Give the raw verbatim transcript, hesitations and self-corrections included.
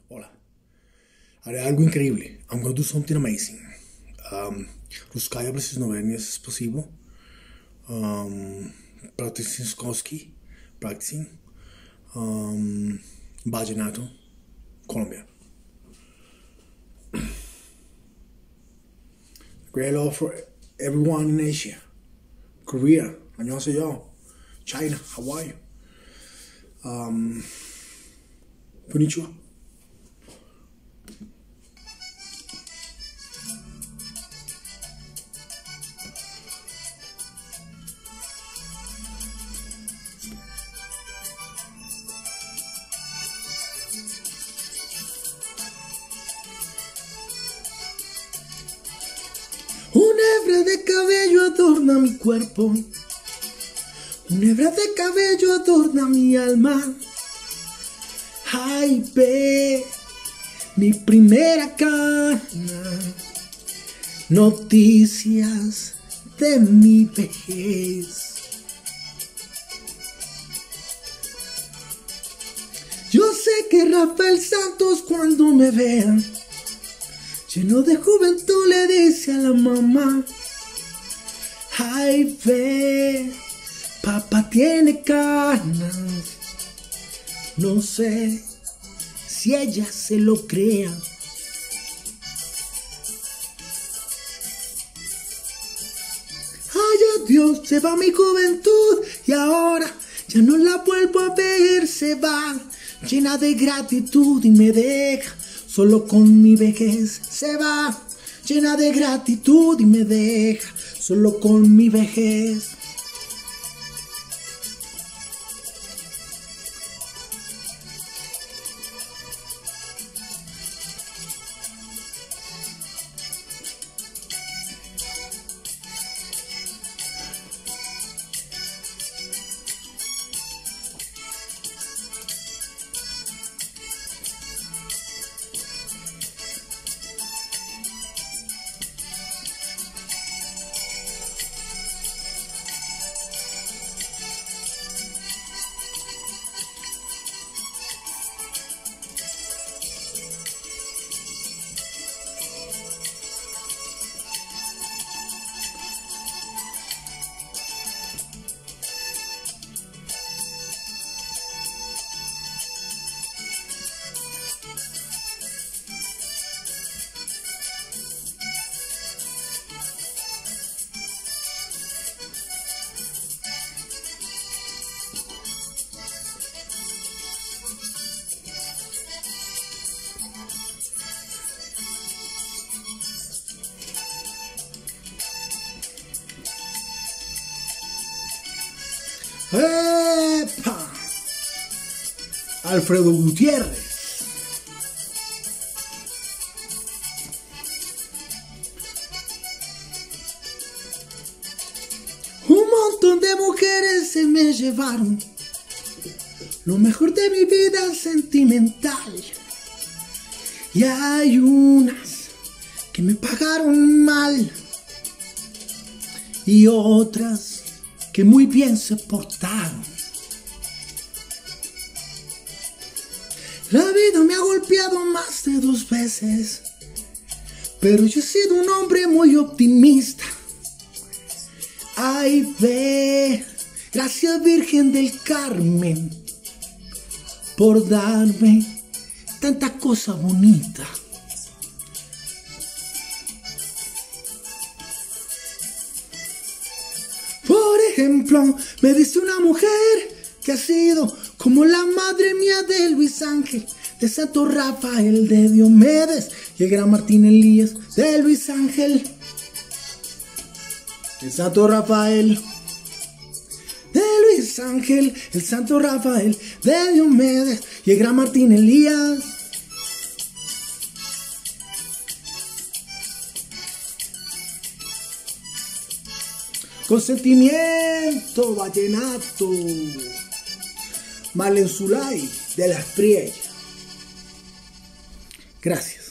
Hola. Haré algo increíble. I'm gonna do something amazing. Um, Ruskaya Blisnovenia is possible. Um, practicing Skoski. Practicing. Um, Vallenato. Colombia. Great love for everyone in Asia. Korea. 안녕하세요. China. Hawaii. Um, Konnichiwa. Una hebra de cabello adorna mi cuerpo. Una hebra de cabello adorna mi alma. Ay, ve, mi primera cana. Noticias de mi vejez. Yo sé que Rafael Santos cuando me vea lleno de juventud le dice a la mamá: ay, ve, papá tiene canas. No sé si ella se lo crea. Ay, adiós, se va mi juventud y ahora ya no la vuelvo a ver. Se va llena de gratitud y me deja solo con mi vejez. Se va llena de gratitud y me deja solo con mi vejez. ¡Epa! Alfredo Gutiérrez. Un montón de mujeres se me llevaron lo mejor de mi vida sentimental. Y hay unas que me pagaron mal y otras que muy bien se portaron. La vida me ha golpeado más de dos veces, pero yo he sido un hombre muy optimista. Ay, ve, gracias Virgen del Carmen por darme tanta cosa bonita. Por ejemplo, me dice una mujer que ha sido como la madre mía de Luis Ángel, de Santo Rafael, de Diomedes y el gran Martín Elías, de Luis Ángel, el Santo Rafael, de Luis Ángel, el Santo Rafael, de Diomedes y el gran Martín Elías. Consentimiento vallenato, Malenzulay de la Espriella. Gracias.